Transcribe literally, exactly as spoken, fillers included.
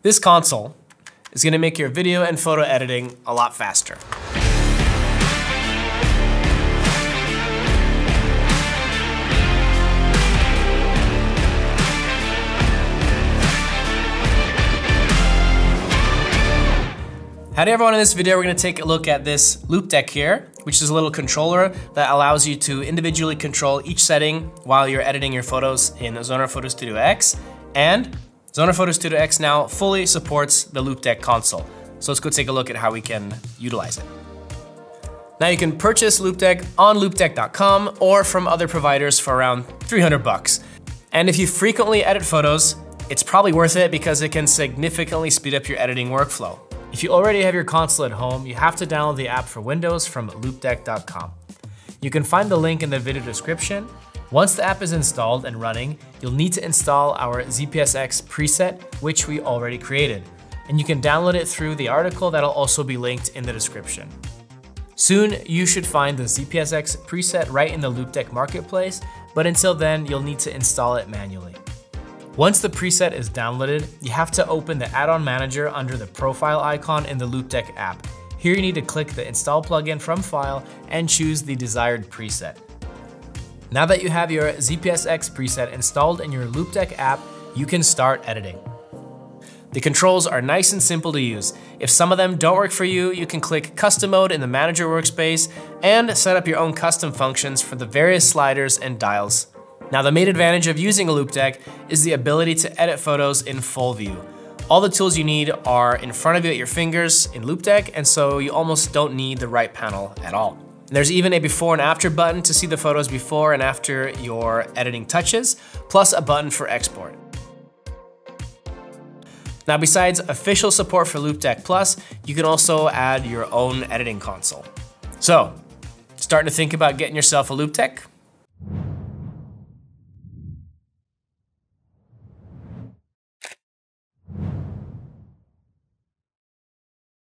This console is gonna make your video and photo editing a lot faster. Howdy everyone, in this video we're going to take a look at this Loupedeck here, which is a little controller that allows you to individually control each setting while you're editing your photos in Zoner Photo Studio X. And Zoner Photo Studio X now fully supports the Loupedeck console. So let's go take a look at how we can utilize it. Now you can purchase Loupedeck on loupedeck dot com or from other providers for around three hundred bucks. And if you frequently edit photos, it's probably worth it because it can significantly speed up your editing workflow. If you already have your console at home, you have to download the app for Windows from loupedeck dot com. You can find the link in the video description. Once the app is installed and running, you'll need to install our Z P S X preset, which we already created. And you can download it through the article that'll also be linked in the description. Soon, you should find the Z P S X preset right in the Loupedeck marketplace, but until then, you'll need to install it manually. Once the preset is downloaded, you have to open the add-on manager under the profile icon in the Loupedeck app. Here you need to click the install plugin from file and choose the desired preset. Now that you have your Z P S X preset installed in your Loupedeck app, you can start editing. The controls are nice and simple to use. If some of them don't work for you, you can click custom mode in the manager workspace and set up your own custom functions for the various sliders and dials. Now, the main advantage of using a Loupedeck is the ability to edit photos in full view. All the tools you need are in front of you at your fingers in Loupedeck, and so you almost don't need the right panel at all. There's even a before and after button to see the photos before and after your editing touches, plus a button for export. Now, besides official support for Loupedeck Plus, you can also add your own editing console. So, starting to think about getting yourself a Loupedeck?